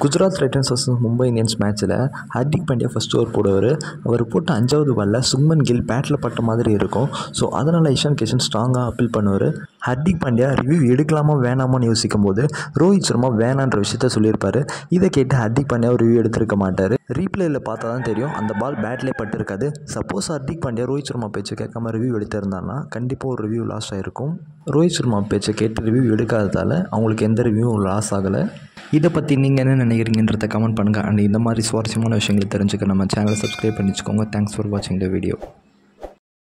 Gujarat Titans vs Mumbai Indians மேட்ச்சில் Hardik Pandya first over போடுவார். அவர் போட்ட 5வது பாலில் சுக்மன் கில் பேட்டில் பட்ட மாதிரி இருக்கும். ஸோ அதனால் இஷான் கிஷன் ஸ்ட்ராங்காக அப்பீல் பண்ணுவார். ஹர்திக் பாண்டியா ரிவ்யூ எடுக்கலாமா வேணாமான்னு யோசிக்கும் போது ரோஹித் சர்மா வேணான்ற விஷயத்த சொல்லியிருப்பார். இதை கேட்டு ஹர்திக் பாண்டியா ரிவ்யூ எடுத்திருக்க மாட்டார். ரீப்ளேயில் பார்த்தா தான் தெரியும் அந்த பால் பேட்லேயே பட்டிருக்காது. சப்போஸ் ஹர்திக் பாண்டியா ரோஹித் சர்மா பேச்சை கேட்காம ரிவ்யூ எடுத்திருந்தாங்கன்னா கண்டிப்பாக ஒரு ரிவ்யூ லாஸ் ஆகிருக்கும். ரோஹித் சர்மா பேச்சை கேட்டு ரிவ்யூ எடுக்காததால் அவங்களுக்கு எந்த ரிவ்யூவும் லாஸ் ஆகலை. இதை பற்றி நீங்கள் என்ன நினைக்கிறீங்கன்றதை கமெண்ட் பண்ணுங்கள். அண்ட் இந்த மாதிரி சுவாரஸ்யமான விஷயங்களை தெரிஞ்சுக்க நம்ம சேனலை சப்ஸ்கிரைப் பண்ணி வச்சுக்கோங்க. தேங்க்ஸ் ஃபார் வாட்சிங் த வீடியோ.